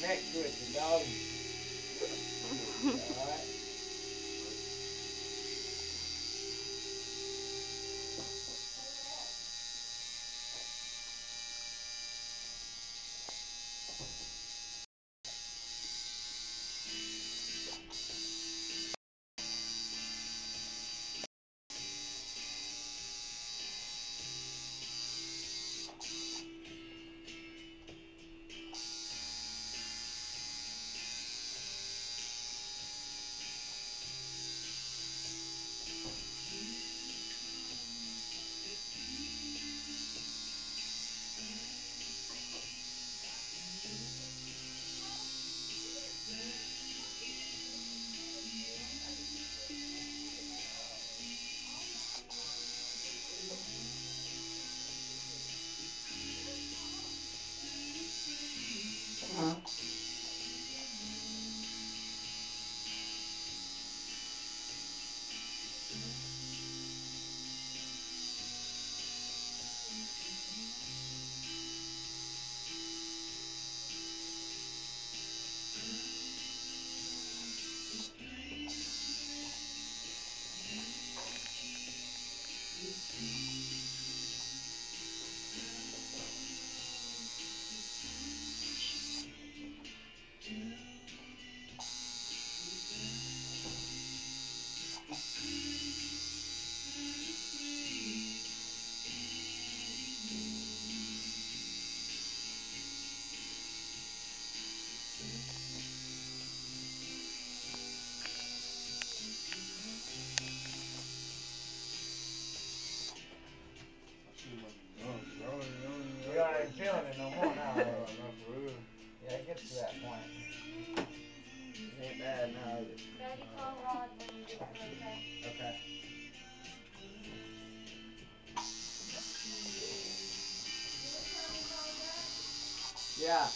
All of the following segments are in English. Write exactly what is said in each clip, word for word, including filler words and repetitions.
neck twisted, dog. Alright. You ain't feeling it no more now. Not for real. Yeah, it gets to that point. It ain't bad now, is it? Daddy, call Rod when you get there, okay? Okay. Yeah.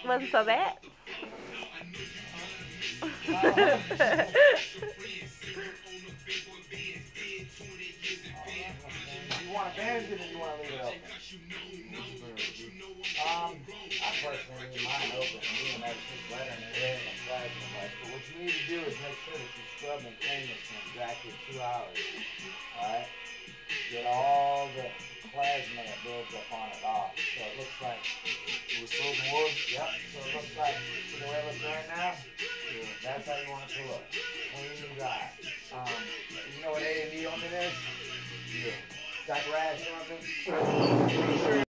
Wasn't so bad. You want to bandage it or you want to leave it open? Um, I personally leave mine open. Even though it's just better than it is in plasma much. But what you need to do is make sure that you scrub and clean this for exactly two hours. Alright? Get all the plasma that builds up on it off. So it looks like With soap and water? Yep, so it looks like, see the way it looks right now? Yeah. That's how you want it to look. Clean and dry. Um, you know what A and D ointment is? Yeah. It's like rash ointment.